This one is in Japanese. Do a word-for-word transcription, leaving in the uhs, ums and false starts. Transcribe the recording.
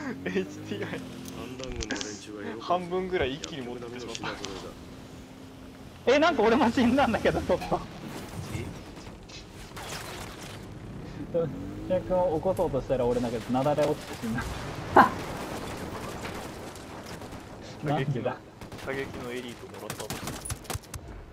エイチティーアイ 半分ぐらい一気に持ってってしまった。 え、なんか俺も死んだんだけど、ちょっと。シャ君を起こそうとしたら俺なんか雪崩落ちて死んだ。 射撃の射撃のエリートもらった。